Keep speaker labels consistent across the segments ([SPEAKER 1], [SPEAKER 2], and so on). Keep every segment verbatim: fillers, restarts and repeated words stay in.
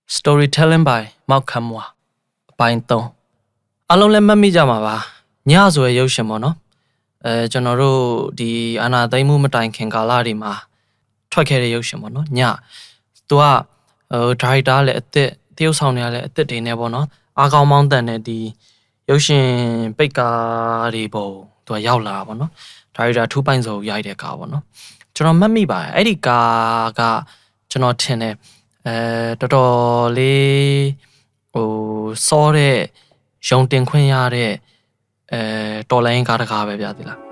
[SPEAKER 1] Storytelling by မောက်ခမ်းမွာအပိုင်းသုံးအားလုံးလည်းမှတ်မိကြမှာပါညဆိုရရုပ်ရှင်ပေါ့နော်အဲကျွန်တော်တို့ဒီအာနာသိမ့်မှုမတိုင်ခင်ကာလတွေမှာထွက်ခဲ့တဲ့ရုပ်ရှင်ပေါ့နော်ညသူကဟိုဒါရိုက်တာလည်းအစ်စ်တရုပ်ဆောင်တွေကလည်းအစ်စ်တွေနဲ့ပေါ့နော်အားကောင်းမောင်းတန်တဲ့ဒီရုပ်ရှင်ပိတ်ကားတွေပုံသူကရောက်လာတာပေါ့နော်ဒါရိုက်တာထူးပိုင်စုံရိုက်တဲ့ကားပေါ့နော်ကျွန်တော်မှတ်မိပါတယ်အဲ့ဒီကားကကျွန်တော်ထင်တယ်အဲတော်တော်လေးဟိုစောတဲ့ရုံတင်ခွင့်ရတဲ့အဲတော်လိုင်းကားတကားပဲဗျာဒီလား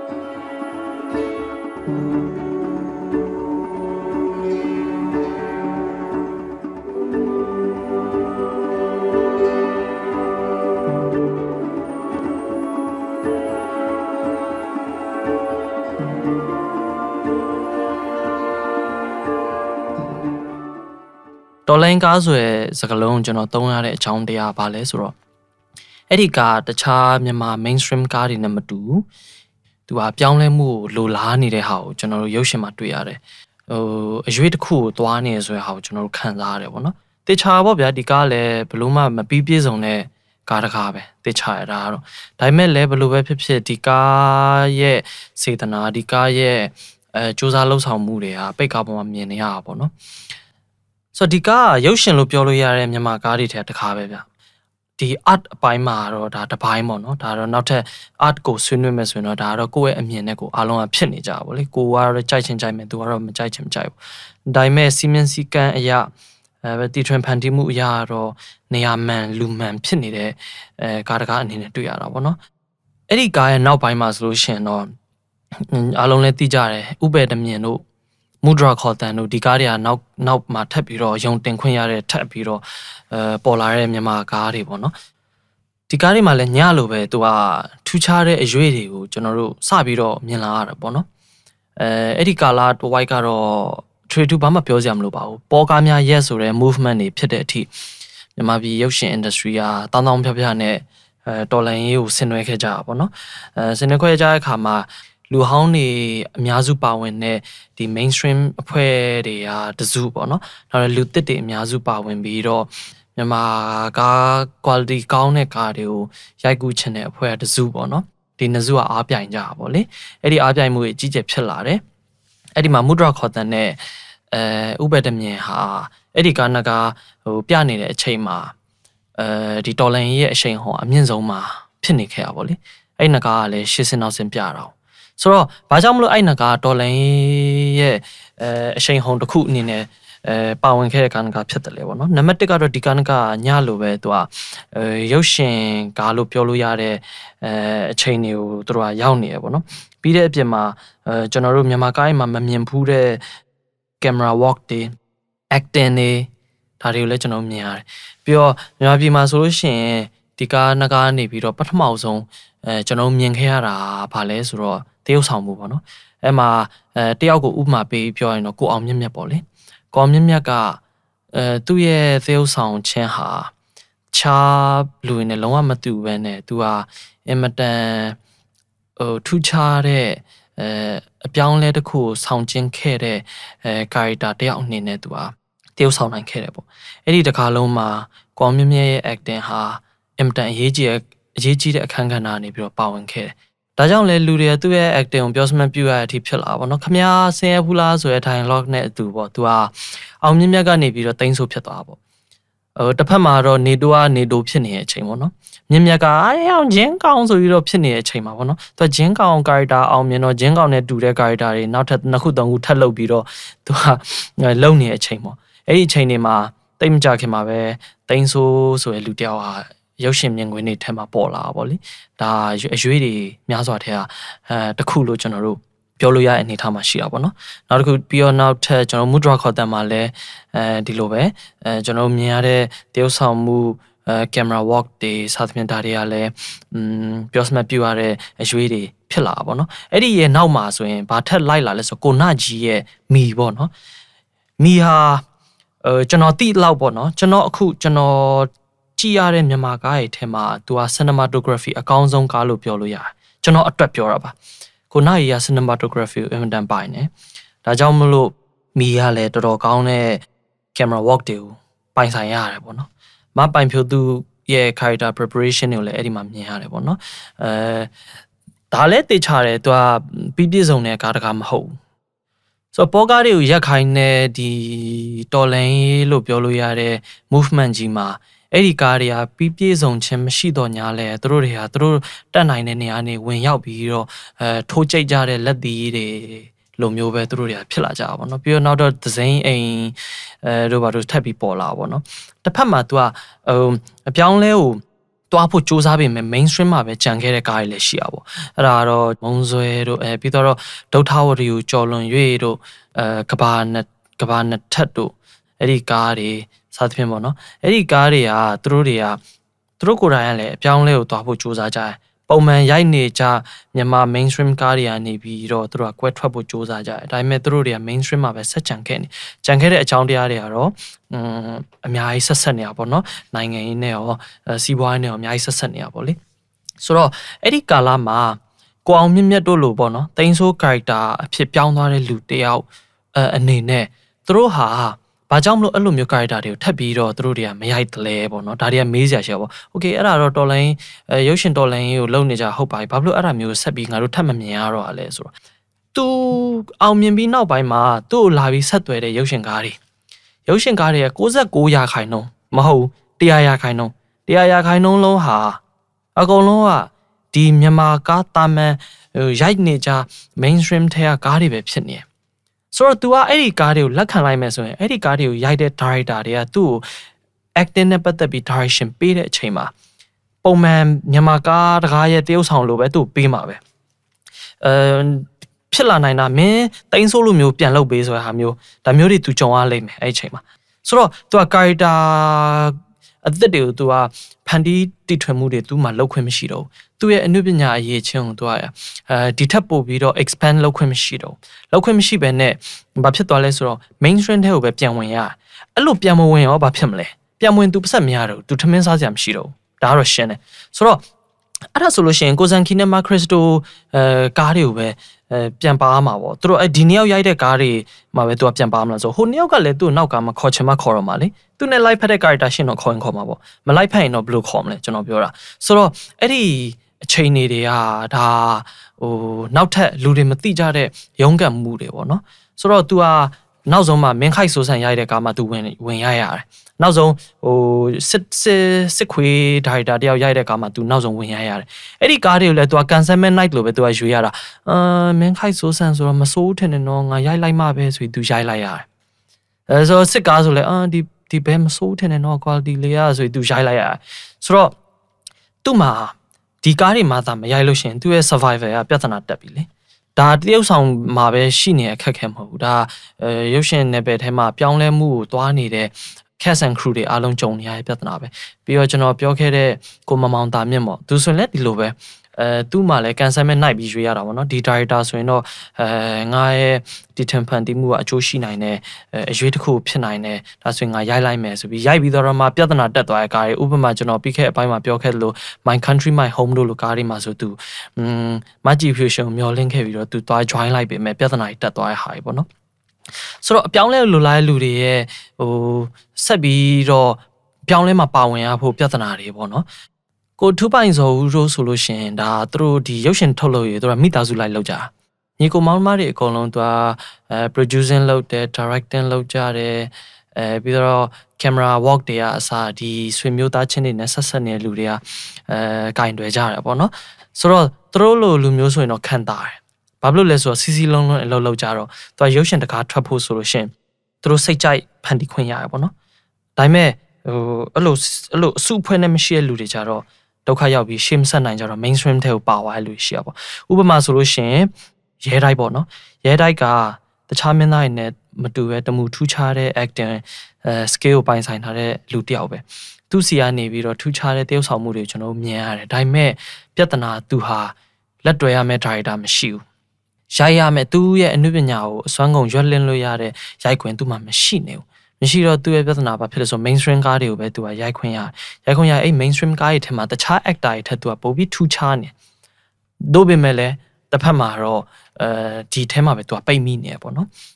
[SPEAKER 1] တော်လိုင်းကားဆိုတဲ့စကားလုံးကျွန်တော်သုံးရတဲ့အကြောင်းတရားပါလဲဆိုတော့အဲ့ဒီကားတခြားမြန်မာ mainstream ကားတွေနဲ့မတူသူကပြောင်းလဲမှုကိုလိုလားနေတဲ့ဟာကိုကျွန်တော်တို့ရုပ်ရှင်မှာတွေ့ရတယ်ဟိုအရွေးတစ်ခုကိုသွားနေဆိုတဲ့ဟာကိုကျွန်တော်တို့ခံစားရတယ်ပေါ့နော်တေချာပေါ့ဗျာဒီကားလည်းဘလို့မှမပြီးပြည့်စုံတဲ့ကားတစ်ကားပဲတေချာရတာတော့ဒါပေမဲ့လည်းဘလို့ပဲဖြစ်ဖြစ်ဒီကားရဲ့စေတနာဒီကားရဲ့အဲစူးစမ်းလှုပ်ဆောင်မှုတွေကပိတ်ကားပေါ်မှာမြင်နေရတာပေါ့နော်ဆိုတော့ဒီကားရုပ်ရှင်လို့ပြောလို့ရတဲ့မြန်မာကားတွေထဲတစ်ခါပဲဗျဒီ art အပိုင်းမှာတော့ဒါတစ်ပိုင်းပေါ့နော်ဒါတော့နောက်ထပ် art ကိုဆွေးနွေးမယ်ဆိုရင်တော့ဒါကတော့ကိုယ့်ရဲ့အမြင်နဲ့ကိုအားလုံးကဖြစ်နေကြပါဗောလေကိုကတော့ကြိုက်ချင်ကြိုက်မယ်သူကတော့မကြိုက်ချင်မကြိုက်ဘူးဒါပေမဲ့စီမင်းစီကန်းအရာအဲတီထွင်ဖန်တီးမှုအရာတော့နေရာမှန်လူမှန်ဖြစ်နေတဲ့အဲကားတကားအနေနဲ့တွေ့ရတာဗောနော်အဲ့ဒီကားရဲ့နောက်ပိုင်းမှာဆိုလို့ရှိရင်တော့အားလုံးလည်းသိကြတယ်ဥပ္ပေတမြင်တို့မူဒရာခေါ်တန်တို့ဒီကားတွေကနောက်နောက်မှာထပ်ပြီးတော့ရုံတင်ခွင့်ရတဲ့ထပ်ပြီးတော့အဲပေါ်လာတဲ့မြန်မာကားတွေပေါ့နော်ဒီကားတွေမှာလည်းညလိုပဲသူကထူးခြားတဲ့အရွေးတွေကိုကျွန်တော်တို့စပြီးတော့မြင်လာရတယ်ပေါ့နော်အဲအဲ့ဒီကာလာတဝိုက်ကတော့ trade to ဘာမှပြောစရာမလိုပါဘူးပေါ်ကားများရက်ဆိုတဲ့ movement တွေဖြစ်တဲ့အထိမြန်မာပြည်ရုပ်ရှင် industry ကတောင်းတောင်းဖြဖြနဲ့အဲတော်လန်ရေးကိုဆင်နွှဲခဲ့ကြတာပေါ့နော်အဲဆင်နွှဲခဲ့ကြတဲ့အခါမှာလူဟောင်းတွေအများစုပါဝင်တဲ့ဒီ mainstream အဖွဲ့တွေကတစုပေါ့နော်နောက်လူသစ်တွေအများစုပါဝင်ပြီးတော့မြန်မာကား quality ကောင်းတဲ့ကားတွေကိုရိုက်ကူးချင်တဲ့အဖွဲ့ကတစုပေါ့နော်ဒီနှစ်စုကအားပြိုင်ကြတာပေါ့လေအဲ့ဒီအားပြိုင်မှုတွေအကြီးကျယ်ဖြစ်လာတယ်အဲ့ဒီမှာမူဒရာခေါ်တန်နဲ့အဲဥပ္ပေတမြင်ဟာအဲ့ဒီကားနကဟိုပြနေတဲ့အချိန်မှာအဲဒီတော်လန်ရဲ့အချိန်ဟောအမြင့်ဆုံးမှာဖြစ်နေခဲ့တာပေါ့လေအဲ့နကားကလည်းရှစ်စင်နောက်စင်ပြတာဆိုတော့ဘာကြောင့်မလို့အဲ့နကားတော်လန်ရဲ့အဲအချိန်ဟုန်တစ်ခုအနေနဲ့အဲပါဝင်ခဲ့တဲ့ကားနကားဖြစ်တယ်လေပေါ့နော်နံပါတ်တစ်ကတော့ဒီကားနကားညလိုပဲသူကအဲရုပ်ရှင်ကားလို့ပြောလို့ရတဲ့အဲအချိန်တွေကိုသူတို့ကရောက်နေရပေါ့နော်ပြီးတဲ့အပြင်မှာအဲကျွန်တော်တို့မြန်မာကားမှာမမြင်ဘူးတဲ့ camera work တွေ acting တွေဒါတွေကိုလည်းကျွန်တော်မြင်ရတယ်ပြီးတော့မြန်မာပြည်မှာဆိုလို့ရှိရင်ဒီကားနကားနေပြီးတော့ပထမဆုံးအဲကျွန်တော်မြင်ခဲ့ရတာဗာလဲဆိုတော့တရုပ်ဆောင်မှုပေါ့နော်အဲ့မှာအဲတယောက်ကိုဥပမာပေးပြောရင်တော့ကိုအောင်မြင့်မြတ်ပေါ့လေကိုအောင်မြင့်မြတ်ကအဲသူ့ရဲ့တရုပ်ဆောင်ခြင်းဟာချားလူတွေနဲ့လုံးဝမတူဘဲနဲ့သူဟာအင်မတန်ဟိုထူးခြားတဲ့အဲအပြောင်းလဲတစ်ခုကိုဆောင်ကျင်းခဲ့တဲ့အဲ character တယောက်အနေနဲ့သူဟာတရုပ်ဆောင်နိုင်ခဲ့တယ်ပေါ့အဲ့ဒီတစ်ခါလုံးမှာကိုအောင်မြင့်မြတ်ရဲ့ acting ဟာအင်မတန်အရေးကြီးအရေးကြီးတဲ့အခန်းကဏ္ဍနေပြီးတော့ပါဝင်ခဲ့တယ်ဒါကြောင့်လဲလူတွေကသူ့ရဲ့ acting ကိုပြောစမှတ်ပြရတဲ့အထိဖြစ်လာပါတော့ခမည်းဆင်းရဲဘူးလားဆိုတဲ့ dialogue နဲ့အတူပေါ့သူကအောင်မြင့်မြတ်ကနေပြီးတော့တိမ့်ဆိုဖြစ်သွားပါပေါ့ဟိုတစ်ဖက်မှာတော့နေတိုကနေတိုဖြစ်နေတဲ့အချိန်ပေါ့နော်မြင့်မြတ်ကအဲအောင်ဂျင်းကောင်ဆိုပြီးတော့ဖြစ်နေတဲ့အချိန်မှာပေါ့နော်သူကဂျင်းကောင် character အောင်မြင်တော့ဂျင်းကောင်နဲ့တူတဲ့ character တွေနောက်ထပ်နှစ်ခုသုံးခုထပ်လုပ်ပြီးတော့သူကလုံနေတဲ့အချိန်ပေါ့အဲ့ဒီအချိန်တွေမှာတိတ်မကြခင်မှာပဲတိမ့်ဆိုဆိုတဲ့လူတယောက်ဟာရုပ်ရှင်မြင်ကွင်းတွေထဲမှာပေါ်လာတာပေါ့လေဒါအရွေးတွေများစွာထဲကအဲတခုလို့ကျွန်တော်တို့ပြောလို့ရတဲ့အနေအထားမှာရှိတာပေါ့နော်နောက်တစ်ခုပြီးတော့နောက်ထပ်ကျွန်တော်မူဒရာခေါ်တန်မှာလည်းအဲဒီလိုပဲအဲကျွန်တော်မြင်ရတဲ့တရုပ်ဆောင်မှုအဲ camera work တွေစာသဖြင့်ဒါတွေကလည်းอืมပြောစမှတ်ပြရတဲ့အရွေးတွေဖြစ်လာတာပေါ့နော်အဲ့ဒီရဲ့နောက်မှာဆိုရင်ဘာထက်လိုက်လာလဲဆိုကိုနကြီးရဲ့မီပေါ့နော်မီဟာအဲကျွန်တော်တိလောက်ပေါ့နော်ကျွန်တော်အခုကျွန်တော်ကြည့်ရတဲ့မြန်မာကားရဲ့ထဲမှာသူက cinematography အကောင်းဆုံးကားလို့ပြောလို့ရတယ်ကျွန်တော်အတွက်ပြောတာပါကိုနာရီက cinematography ကိုအင်မတန်ပိုင်နေဒါကြောင့်မလို့မီကလည်းတော်တော်ကောင်းတဲ့ camera work တွေကိုပိုင်ဆိုင်ရတယ်ပေါ့နော်မပိုင်ဖြိုသူရဲ့ character preparation တွေကိုလည်းအဲ့ဒီမှာမြင်ရတယ်ပေါ့နော်အဲဒါလည်းတေချာတယ်သူကပြီးပြည့်စုံတဲ့ကားတကားမဟုတ်ဘူးဆိုတော့ပေါ်ကားတွေကိုရက်ခိုင်းတဲ့ဒီတော်လန်ရေးလို့ပြောလို့ရတဲ့ movement ကြီးမှာအဲ့ဒီကားတွေကပြီးပြည့်စုံခြင်းမရှိတော့ညာလဲသူတို့တွေကသူတို့တက်နိုင်တဲ့နေရာနေဝင်ရောက်ပြီးတော့အဲထိုးကြိတ်ကြတဲ့လက်သီးတွေလိုမျိုးပဲသူတို့တွေကဖြစ်လာကြတာပေါ့နော်ပြီးတော့နောက်တော့ဒဇိန်အိမ်အဲတို့ဘာတို့ထပ်ပြီးပေါ်လာပေါ့နော်တစ်ဖက်မှာ तू ကဟိုအပြောင်းလဲကိုတွားဖို့စူးစမ်းပေမဲ့ mainstream မှာပဲကြံခဲ့တဲ့ကားတွေလည်းရှိရပါဘောအဲ့ဒါကတော့မုံဆွဲတို့အဲပြီးတော့ဒုဋ္ဌဝရီကိုကြော်လွန်၍တို့အဲကဘာနဲ့ကဘာနဲ့ထက်တို့အဲ့ဒီကားတွေစသဖြင့်ပေါ့နော်အဲ့ဒီကားတွေကသူတို့တွေကသူတို့ကိုယ်တိုင်ကလည်းအပြောင်းလဲကိုတွားဖို့စူးစမ်းကြတယ်ပုံမှန်ရိုက်နေကြမြန်မာ mainstream ကားတွေကနေပြီးတော့သူတို့ကကွဲထွက်ဖို့စူးစမ်းကြတယ်ဒါပေမဲ့သူတို့တွေက mainstream မှာပဲဆက်ကြံခဲ့နေကြံခဲ့တဲ့အကြောင်းတရားတွေကတော့อืมအများကြီးဆက်ဆက်နေတာပေါ့နော်နိုင်ငံရေးနဲ့ရောစီးပွားရေးနဲ့ရောအများကြီးဆက်ဆက်နေတာပေါ့လေဆိုတော့အဲ့ဒီကာလမှာကိုအောင်မြင့်မြတ်တို့လိုပေါ့နော်တိန်းဆိုး character အဖြစ်ပြောင်းသွားတဲ့လူတယောက်အနေနဲ့သူတို့ဟာဘာကြောင့်မလို့အဲ့လိုမျိုး character တွေကိုထပ်ပြီးတော့သူတို့တွေကမရိုက်တလဲပေါ့နော်ဒါတွေကမေးစရာရှိပါပေါ့โอเคအဲ့ဒါတော့တော်လိုင်းရုပ်ရှင်တော်လိုင်းကိုလုံနေကြဟုတ်ပါပြီဘာလို့အဲ့ဒါမျိုးဆက်ပြီးငါတို့ထပ်မမြင်ရတော့လဲဆိုတော့သူအောင်မြင်ပြီးနောက်ပိုင်းမှာသူ့ကိုလာပြီးဆက်သွယ်တဲ့ရုပ်ရှင်ကားတွေရုပ်ရှင်ကားတွေက၉၉ရာခိုင်နှုန်းမဟုတ်၁၀၀ရာခိုင်နှုန်း၁၀၀ရာခိုင်နှုန်းလုံးဟာအကုန်လုံးကဒီမြန်မာကားတာမန်ရိုက်နေကြ mainstream ထဲကကားတွေပဲဖြစ်နေတယ်ဆိုတော့ तू ကအဲ့ဒီကားတွေကိုလက်ခံလိုက်မယ်ဆိုရင်အဲ့ဒီကားတွေကိုရိုက်တဲ့ director တွေကသူ့ကို acting နဲ့ပတ်သက်ပြီး direction ပေးတဲ့အချိန်မှာပုံမှန်မြန်မာကားတကားရဲ့တရုပ်ဆောင်လိုပဲသူ့ပေးမှာပဲအဲဖြစ်လာနိုင်တာမင်းတိန်းဆိုးလိုမျိုးပြန်လုပ်ပေးဆိုတဲ့ဟာမျိုးဒါမျိုးတွေ तू ကြုံရလိမ့်မယ်အဲ့ဒီအချိန်မှာဆိုတော့ तू က character အသက်တွေကို तू ကဖန်တီးတည်ထွင်မှုတွေ तू မှလောက်ခွင့်မရှိတော့ဘူးသူ့ရဲ့အနုပညာအရေးချင်းကို तू ကအဲဒီထက်ပို့ပြီးတော့ expand လုပ်ခွင့်မရှိတော့လောက်ခွင့်မရှိဘဲနဲ့ဘာဖြစ်သွားလဲဆိုတော့ mainstream ထဲကိုပဲပြန်ဝင်ရအဲ့လိုပြန်မဝင်ရောဘာဖြစ်မလဲပြန်ဝင် तू ပတ်ဆက်မရတော့ तू ထမင်းစားစရာမရှိတော့ဒါကတော့ရှင်းတယ်ဆိုတော့အဲ့ဒါဆိုလို့ရှိရင်ကိုဇန်ခီနဲ့မာခရစ်စတိုအဲကားတွေကိုပဲအဲပြန်ပါမှာပေါ့သူတို့အဲဒီနှစ်ယောက်ရိုက်တဲ့ကားတွေမှာပဲ तू ကပြန်ပါမလားဆိုဟိုနှစ်ယောက်ကလည်းသူ့နောက်ကမှခေါ်ချင်မှခေါ်တော့မှာလေသူနဲ့ live ဖက်တဲ့ character ရှင်းတော့ခေါ်ရင်ခေါ်မှာပေါ့မ live ဖက်ရင်တော့ဘယ်လိုခေါ်မလဲကျွန်တော်ပြောတာဆိုတော့အဲ့ဒီအချိန်တွေတွေကဒါဟိုနောက်ထပ်လူတွေမသိကြတဲ့ရုန်းကန်မှုတွေပေါ့နော်ဆိုတော့ तू ကနောက်ဆုံးမှမင်းခိုက်ဆိုဆန်ရိုက်တဲ့ကားမှာ तू ဝင်ဝင်ရရတယ်နောက်ဆုံးဟိုစစ်စစ်စစ်ခွေးဒါရိုက်တာတယောက်ရိုက်တဲ့ကားမှာ तू နောက်ဆုံးဝင်ရရတယ်အဲ့ဒီကားတွေကိုလည်း तू က cancel night လို့ပဲ तू ကရွေးရတာအာမင်းခိုက်ဆိုဆန်ဆိုတော့မစိုးထင်နေတော့ငါရိုက်လိုက်မှပဲဆိုပြီး तू ရိုက်လိုက်ရတယ်အဲဆိုစစ်ကားဆိုလည်းအာဒီဒီဘဲမစိုးထင်နေတော့ quality လေးရဆိုပြီး तू ရိုက်လိုက်ရတယ်ဆိုတော့သူ့မှာဒီကားတွေမှာသာမရိုက်လို့ရှိရင်သူ့ရဲ့ survivor ကပြဿနာတက်ပြီလေဒါတရုပ်ဆောင်မှာပဲရှိနေအခက်ခဲမဟုတ်ဘူးဒါအဲရုပ်ရှင်နယ်ပယ်ထဲမှာပြောင်းလဲမှုကိုတွားနေတဲ့ cast and crew တွေအားလုံးကြုံနေရတဲ့ပြဿနာပဲပြီးတော့ကျွန်တော်ပြောခဲ့တဲ့ကိုမမောင်တာမြင့်ပေါ့သူဆိုရင်လည်းဒီလိုပဲအဲသူ့မှာလည်း cancel မဲ့ night ပြီးရွေးရတာပေါ့နော်ဒီ director ဆိုရင်တော့အဲငါရဲ့ဒီထင်ဖန်တီးမှုကအကျိုးရှိနိုင်တယ်အရွေးတစ်ခုဖြစ်နိုင်တယ်ဒါဆိုရင်ငါရိုက်လိုက်မယ်ဆိုပြီးရိုက်ပြီးတော့မှပြဿနာတက်သွားတဲ့ကားတွေဥပမာကျွန်တော်ပြီးခဲ့အပိုင်းမှာပြောခဲ့လို့ My Country My Home လို့လိုကားတွေမှာဆိုသူอืมမဂျီဖျူရှင်မျောလင့်ခဲ့ပြီးတော့သူသွား join လိုက်ပေမဲ့ပြဿနာတွေတက်သွားတဲ့ဟာတွေပေါ့နော်ဆိုတော့အပြောင်းလဲလိုလာတဲ့လူတွေရဲ့ဟိုဆက်ပြီးတော့ပြောင်းလဲမှာပါဝင်ရဖို့ပြဿနာတွေပေါ့နော်ကိုထူပိုင်စောဦးတို့ဆိုလို့ရှိရင်ဒါသူတို့ဒီရုပ်ရှင်ထုတ်လို့ရသူတို့မိသားစုလိုက်လောက်ကြညီကိုမောင်မတွေအကုန်လုံးသူအဲ producing လုပ်တယ် directing လုပ်ကြတယ်အဲပြီးတော့ camera work တွေကအစားဒီဆွေမျိုးသားချင်းတွေနဲ့ဆက်ဆက်နေတဲ့လူတွေကအဲကင်တွယ်ကြတယ်ပေါ့နော်ဆိုတော့သူတို့လိုလူမျိုးဆိုရင်တော့ခံတာတယ်ဘာဖြစ်လို့လဲဆိုတော့စီစီလုံးလုံးအလုပ်လုပ်ကြတော့သူကရုပ်ရှင်တကားထွက်ဖို့ဆိုလို့ရှိရင်သူတို့စိတ်ကြိုက်ဖန်တီးခွင့်ရတယ်ပေါ့နော်ဒါပေမဲ့ဟိုအဲ့လိုအဲ့လိုအစုအဖွဲ့နဲ့မရှိတဲ့လူတွေကြတော့ဒုက္ခရောက်ပြီးရှေ့မဆက်နိုင်ကြတော့ mainstream ထဲကိုပါသွားတဲ့လူရှိရပေါ့ဥပမာဆိုလို့ရှိရင်ရဲတိုက်ပေါ့နော်ရဲတိုက်ကတခြားမင်းသားတွေနဲ့မတူပဲတမူထူးခြားတဲ့ acting အဲ skill ကိုပိုင်ဆိုင်ထားတဲ့လူတစ်ယောက်ပဲသူစီကနေပြီးတော့ထူးခြားတဲ့တရုပ်ဆောင်မှုတွေကျွန်တော်မြင်ရတယ်ဒါပေမဲ့ပြဿနာသူဟာလက်တွဲရမယ့် director မရှိဘူးရိုက်ရမယ်သူရဲ့အနုပညာကိုအစွမ်းကုန်ရွက်လင်းလို့ရတဲ့ရိုက်ခွင်သူမှမရှိနေဘူးမရှိတော့သူ့ရဲ့ပြဿနာဘာဖြစ်လဲဆို mainstream ကားတွေကိုပဲသူကရိုက်ခွင့်ရရိုက်ခွင့်ရအဲ့ mainstream ကားတွေထဲမှာတခြား actor တွေထက်သူကပိုပြီးထူးခြားနေတို့ပေမဲ့လည်းတစ်ဖက်မှာတော့အဲဒီထဲမှာပဲသူကပိတ်မိနေရပေါ့နော်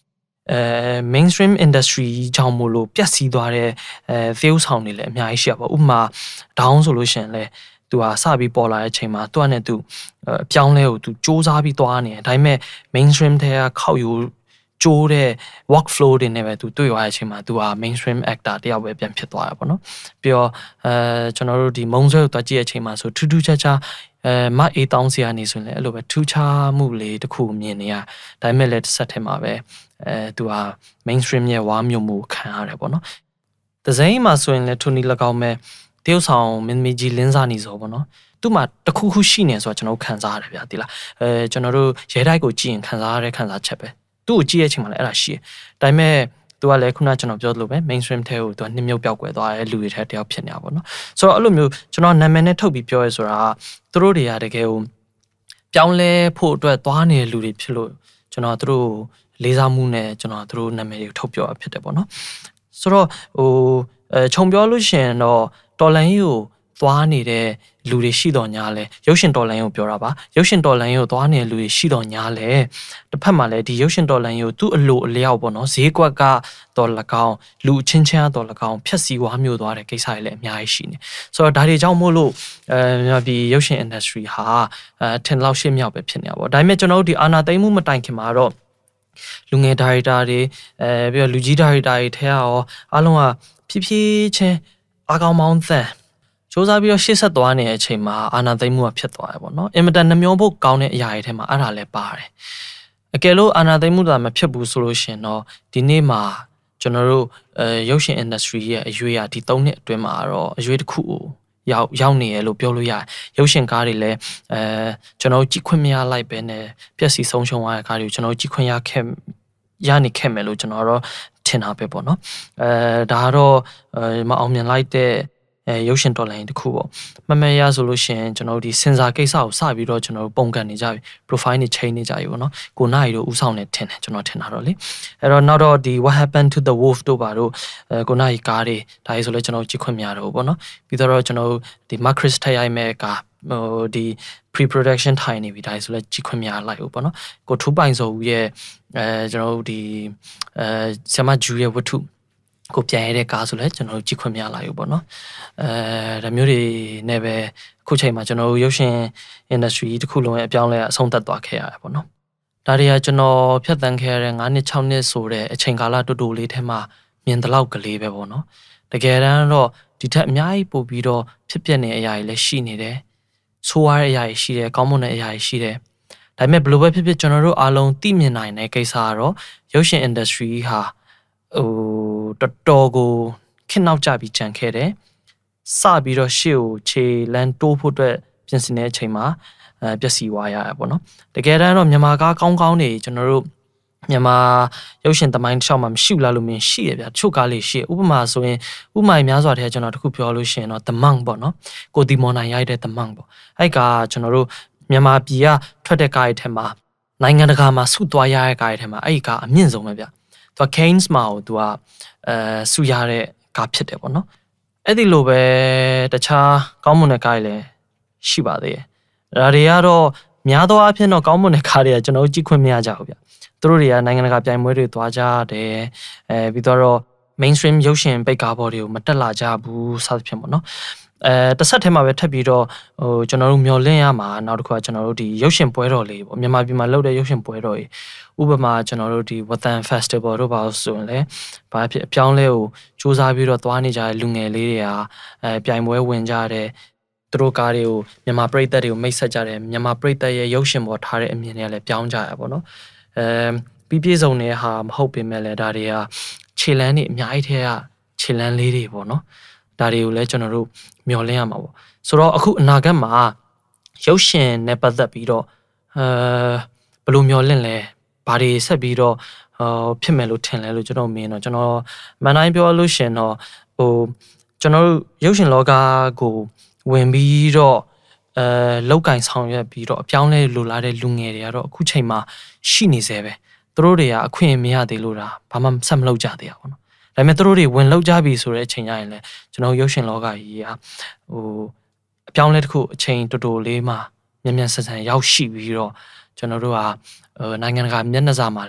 [SPEAKER 1] အဲ mainstream industry ကြောင့်မို့လို့ပြက်စီးသွားတဲ့အဲ fail ဆောင်တွေလည်းအများကြီးရှိရပါဥပမာ down ဆိုလို့ရှိရင်လည်းသူကစပြီးပေါ်လာတဲ့အချိန်မှာသူကနဲ့သူအပြောင်းလဲကိုသူစူးစမ်းပြီးသွားနေတယ်ဒါပေမဲ့ mainstream ထဲကခောက်ယူကျိုးတဲ့ workflow တွေနဲ့ပဲသူတွေ့ရတဲ့အချိန်မှာသူက mainstream actor တယောက်ပဲပြန်ဖြစ်သွားတာပေါ့နော်ပြီးတော့အဲကျွန်တော်တို့ဒီမုံဆွဲကိုတွားကြည့်တဲ့အချိန်မှာဆိုထူးထူးခြားခြားအဲမအေးတောင်းစီကနေဆိုရင်လည်းအဲ့လိုပဲထူးခြားမှုလေးတစ်ခုမြင်နေရဒါပေမဲ့လည်းတစ်ဆက်ထဲမှာပဲအဲသူက mainstream ရဲ့ဝါမျိုးမှုခံရတယ်ပေါ့နော်ဒဇိမ်းမှာဆိုရင်လည်းထိုနီ၎င်းမဲ့တရုတ်ဆောင်မင်းမကြီးလင်းစားနေစောပေါ့နော်သူ့မှာတခုခုရှိနေဆိုတော့ကျွန်တော်ခံစားရတယ်ဗျာဒီလားအဲကျွန်တော်တို့ရဲတိုက်ကိုကြည့်ရင်ခံစားရတဲ့ခံစားချက်ပဲသူ့ကိုကြည့်ရချိန်မှာလည်းအဲ့ဒါရှိတယ်ဒါပေမဲ့သူကလည်းခုနကျွန်တော်ပြောသလိုပဲ mainstream ထဲကိုသူကနှိမ့်မြုပ်ပြောက်ကွယ်သွားတဲ့လူတွေထဲတယောက်ဖြစ်နေတာပေါ့နော်ဆိုတော့အဲ့လိုမျိုးကျွန်တော်နာမည်နဲ့ထုတ်ပြီးပြောရဲဆိုတာသူတို့တွေကတကယ်ကိုပြောင်းလဲဖို့အတွက်သွားနေတဲ့လူတွေဖြစ်လို့ကျွန်တော်သူတို့လေးစားမှုနဲ့ကျွန်တော်သူတို့နာမည်တွေကိုထုတ်ပြောရဖြစ်တယ်ပေါ့နော်ဆိုတော့ဟိုအဲခြုံပြောလို့ရှိရင်တော့တော်လန်ကြီးကိုသွားနေတဲ့လူတွေရှိတော်ညာလဲရုပ်ရှင်တော်လန်ကြီးကိုပြောတာပါရုပ်ရှင်တော်လန်ကြီးကိုသွားနေတဲ့လူတွေရှိတော်ညာလဲတစ်ဖက်မှာလည်းဒီရုပ်ရှင်တော်လန်ကြီးကိုသူ့အလိုအလျောက်ပေါ့နော်ဈေးကွက်ကတော့၎င်းလူချင်းချင်းတော့၎င်းဖြက်စီဝါမျိုးသွားတဲ့ကိစ္စတွေလည်းအများကြီးရှိနေဆိုတော့ဒါတွေကြောင့်မို့လို့အဲမြန်မာပြည်ရုပ်ရှင် industry ဟာအဲထင်လောက်ရှင်းမြောက်ပဲဖြစ်နေတာပေါ့ဒါပေမဲ့ကျွန်တော်တို့ဒီအာနာသိမ့်မှုမတိုင်ခင်မှာတော့လူငယ်ဒါရိုက်တာတွေအဲပြီးတော့လူကြီးဒါရိုက်တာတွေထဲရောအားလုံးကဖြည်းဖြည်းချင်းအကောင်မောင်းသန်စူးစမ်းပြီးတော့ရှေ့ဆက်သွားနေတဲ့အချိန်မှာအာနာသိမ့်မှုကဖြစ်သွားတယ်ပေါ့နော်အင်မတန်နှမျောဖို့ကောင်းတဲ့အရာတွေထဲမှာအဲ့ဒါလည်းပါတယ်အကယ်လို့အာနာသိမ့်မှုသာမဖြစ်ဘူးဆိုလို့ရှင်တော့ဒီနေ့မှာကျွန်တော်တို့အဲရုပ်ရှင် industry ရဲ့အရွေးအဒီ၃နှစ်အတွင်းမှာတော့အရွေးတစ်ခုကိုရောက်ရောက်နေရလို့ပြောလို့ရတယ်ရုပ်ရှင်ကားတွေလည်းအဲကျွန်တော်ကြည့်ခွင့်မရလိုက်ပဲနဲ့ပျက်စီးဆုံးရှုံးသွားတဲ့ကားတွေကိုကျွန်တော်ကြည့်ခွင့်ရခဲ့ရနေခဲ့မယ်လို့ကျွန်တော်တော့ထင်တာပဲပေါ့နော်အဲဒါကတော့အဲမအောင်မြင်လိုက်တဲ့အဲရုပ်ရှင်တော်လိုင်းတစ်ခုပေါ့မမရဆိုလို့ရှိရင်ကျွန်တော်တို့ဒီစင်စာကိစ္စကိုစပြီးတော့ကျွန်တော်တို့ပုံကန်နေကြပြီ profile နဲ့ chain နေကြပြီပေါ့နော်ကိုနာရီတို့ဥဆောင်နေထင်တယ်ကျွန်တော်ထင်တာတော့လေအဲ့တော့နောက်တော့ဒီ what happened to the wolf တို့ပါတို့အဲကိုနာရီကားတွေဒါကြီးဆိုလဲကျွန်တော်ကြည့်ခွင့်မရတော့ဘူးပေါ့နော်ပြီးတော့ကျွန်တော်တို့ဒီ Marcus ထရိုက်မဲ့ကားဟိုဒီ pre production ထိုင်နေပြီဒါကြီးဆိုလဲကြည့်ခွင့်မရလိုက်ဘူးပေါ့နော်ကိုထူးပိုင်စောဦးရဲ့အဲကျွန်တော်တို့ဒီအဲဆမဂျူရဲ့ဝတ္ထုကိုပြန်ရတဲ့ကားဆိုလဲကျွန်တော်တို့ကြည့်ခွင့်မရလိုက်ဘူးပေါ့နော်အဲဒါမျိုးတွေနဲ့ပဲအခုချိန်မှာကျွန်တော်တို့ရုပ်ရှင် industry တစ်ခုလုံးရဲ့အပြောင်းလဲအဆုံးသတ်သွားခဲ့ရတယ်ပေါ့နော်ဒါတွေကကျွန်တော်ဖြတ်သန်းခဲ့ရတဲ့၅နှစ်၆နှစ်ဆိုတဲ့အချိန်ကာလတူတူလေးထဲမှာမြင်တလောက်ကလေးပဲပေါ့နော်တကယ်တမ်းတော့ဒီထက်အများကြီးပို့ပြီးတော့ဖြစ်ပျက်နေတဲ့အရာတွေလည်းရှိနေတယ်ဆိုးရတဲ့အရာတွေရှိတယ်ကောင်းမွန်တဲ့အရာတွေရှိတယ်ဒါပေမဲ့ဘယ်လိုပဲဖြစ်ဖြစ်ကျွန်တော်တို့အားလုံးသိမြင်နိုင်တဲ့ကိစ္စကတော့ရုပ်ရှင် industry ဟာဟိုတော်တော်ကိုခင်းနောက်ကြပြီးကြံခဲ့တယ်စပြီးတော့ရှေ့ကိုခြေလန်းတိုးဖို့အတွက်ပြင်ဆင်တဲ့အချိန်မှာအဲပျက်စီးသွားရတာပေါ့နော်တကယ်တမ်းတော့မြန်မာကားကောင်းကောင်းနေကျွန်တော်တို့မြန်မာရုပ်ရှင်သမိုင်းတစ်လျှောက်မှာမရှိဘူးလားလို့မြင်ရှိရဗျာချို့ကားလေးရှိဥပမာဆိုရင်ဥပမာများစွာထဲကျွန်တော်တခုပြောလို့ရှိရင်တော့ The Monk ပေါ့နော်ကိုဒီမော်နိုင်ရိုက်တဲ့ The Monk ပေါ့အဲ့ကကျွန်တော်တို့မြန်မာပြည်ကထွက်တဲ့ကားတွေထဲမှာနိုင်ငံတကာမှာဆုသွားရတဲ့ကားတွေထဲမှာအဲ့ဒီကားအမြင့်ဆုံးပဲဗျသူက Cannes မှာကိုသူကအဲဆုရတဲ့ကားဖြစ်တယ်ပေါ့နော်အဲ့ဒီလိုပဲတခြားကောင်းမွန်တဲ့ကားတွေလည်းရှိပါသေးတယ်ဒါတွေကတော့များသောအားဖြင့်တော့ကောင်းမွန်တဲ့ကားတွေကကျွန်တော်ကြည့်ခွင့်မရကြဘူးဗျသူတို့တွေကနိုင်ငံတကာပြိုင်ပွဲတွေသွားကြတယ်အဲပြီးတော့ mainstream ရုပ်ရှင်ပိတ်ကားပေါ်တွေကိုမတက်လာကြဘူးစသဖြင့်ပေါ့နော်အဲတစ်ဆက်ထဲမှာပဲထပ်ပြီးတော့ဟိုကျွန်တော်တို့မျှော်လင့်ရမှာနောက်တစ်ခုကကျွန်တော်တို့ဒီရုပ်ရှင်ပွဲတော်လေးပေါ့မြန်မာပြည်မှာလုပ်တဲ့ရုပ်ရှင်ပွဲတော်ကြီးဥပမာကျွန်တော်တို့ဒီ Wathan Festival တို့ပါဆိုရင်လည်းဘာဖြစ်အပြောင်းလဲကိုစူးစမ်းပြီးတော့သွားနေကြတဲ့လူငယ်လေးတွေကအဲပြိုင်ပွဲဝင်ကြတဲ့သူတို့ကားတွေကိုမြန်မာပြည်သက်တွေကိုမိတ်ဆက်ကြတယ်မြန်မာပြည်သက်ရဲ့ရုပ်ရှင်ပေါ်ထားတဲ့အမြင်တွေကလည်းပြောင်းကြရပါတော့အဲပြီးပြည့်စုံတဲ့ဟာမဟုတ်ပေမဲ့လည်းဒါတွေကခြေလန်းတွေအများကြီးထဲကခြေလန်းလေးတွေပေါ့နော်ဒါတွေကိုလည်းကျွန်တော်တို့မျှော်လင့်ရမှာပေါ့ဆိုတော့အခုအနာဂတ်မှာရုပ်ရှင်နဲ့ပတ်သက်ပြီးတော့အဲဘယ်လိုမျှော်လင့်လဲဘာတွေဆက်ပြီးတော့ဟောဖြစ်မယ်လို့ထင်လဲလို့ကျွန်တော်မြင်တော့ကျွန်တော်မန်တိုင်းပြောလို့ရှင်တော့ဟိုကျွန်တော်တို့ရုပ်ရှင်လောကကိုဝင်ပြီးတော့အဲလောက်ကင်ဆောင်ရွက်ပြီးတော့အပြောင်းလဲလိုလာတဲ့လူငယ်တွေကတော့အခုချိန်မှာရှိနေသေးပဲသူတို့တွေကအခွင့်မရသေးလို့ဒါဘာမှဆက်မလုပ်ကြသေးရပါဘူးဒါပေမဲ့သူတို့တွေဝင်လောက်ကြပြီဆိုတဲ့အချိန်ကျရင်လည်းကျွန်တော်ရုပ်ရှင်လောကကြီးကဟိုအပြောင်းလဲတစ်ခုအချိန်တော်တော်လေးမှာမြန်မြန်ဆန်ဆန်ရောက်ရှိပြီးတော့ကျွန်တော်တို့ကဟိုနိုင်ငံတကာမျက်နှာစာမှာလည်း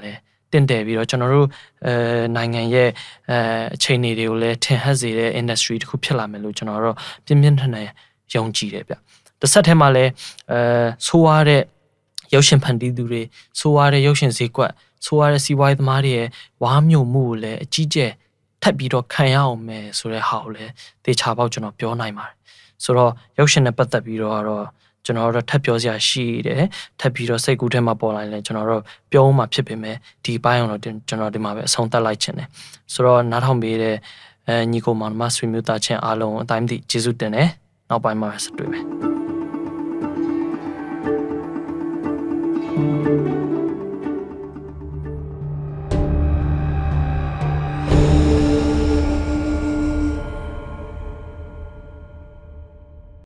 [SPEAKER 1] တင့်တယ်ပြီးတော့ကျွန်တော်တို့အဲနိုင်ငံရဲ့အဲအခြေအနေတွေကိုလည်းထင်ဟပ်စေတဲ့ industry တစ်ခုဖြစ်လာမယ်လို့ကျွန်တော်တို့ပြင်းပြင်းထန်ထန်ယုံကြည်တယ်ဗျတစ်ဆက်တည်းမှာလည်းအဲဆိုးရတဲ့ရုပ်ရှင်ဖန်တီးသူတွေဆိုးရတဲ့ရုပ်ရှင်ဈေးကွက်ဆိုးရတဲ့စီးပွားရေးသမားတွေရဲ့ဝါမျိုးမှုကိုလည်းအကြီးကျယ်ထပ်ပြီးတော့ခံရအောင်မယ်ဆိုတဲ့ဟာကိုလည်းတေချာပေါက်ကျွန်တော်ပြောနိုင်ပါတယ်ဆိုတော့ရုပ်ရှင်နဲ့ပတ်သက်ပြီးတော့ကတော့ကျွန်တော်တို့ထပ်ပြောစရာရှိတယ်ထပ်ပြီးတော့စိတ်ကူးထဲမှာပေါ်လာရင်လည်းကျွန်တော်တို့ပြောမှဖြစ်ပေမဲ့ဒီပိုင်းအောင်တော့ကျွန်တော်ဒီမှာပဲအဆုံးသတ်လိုက်ခြင်းတယ်ဆိုတော့နားထောင်ပေးတဲ့အဲညီကိုမောင်မဆွေမျိုးသားချင်းအားလုံးအတိုင်းမသိကျေးဇူးတင်တယ်နောက်ပိုင်းမှာဆက်တွေ့မယ်